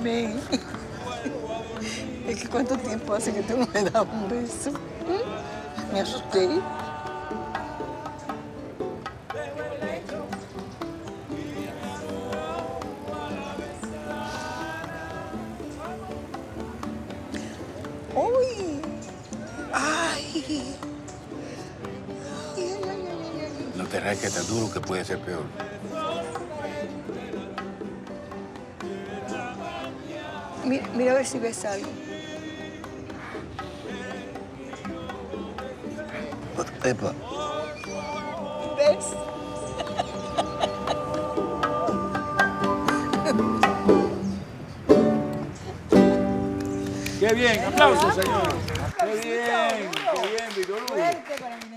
ven. Es que ¿cuánto tiempo hace que tú no me das un beso? Me asusté. ¡Uy! ¡Ay! No te rasques tan duro que puede ser peor. Mira a ver si ves algo. Epa. ¿Ves? ¡Qué bien! ¡Aplausos, señores! ¡Qué bien! ¡Qué bien, Víctor Hugo! Fuerte para mi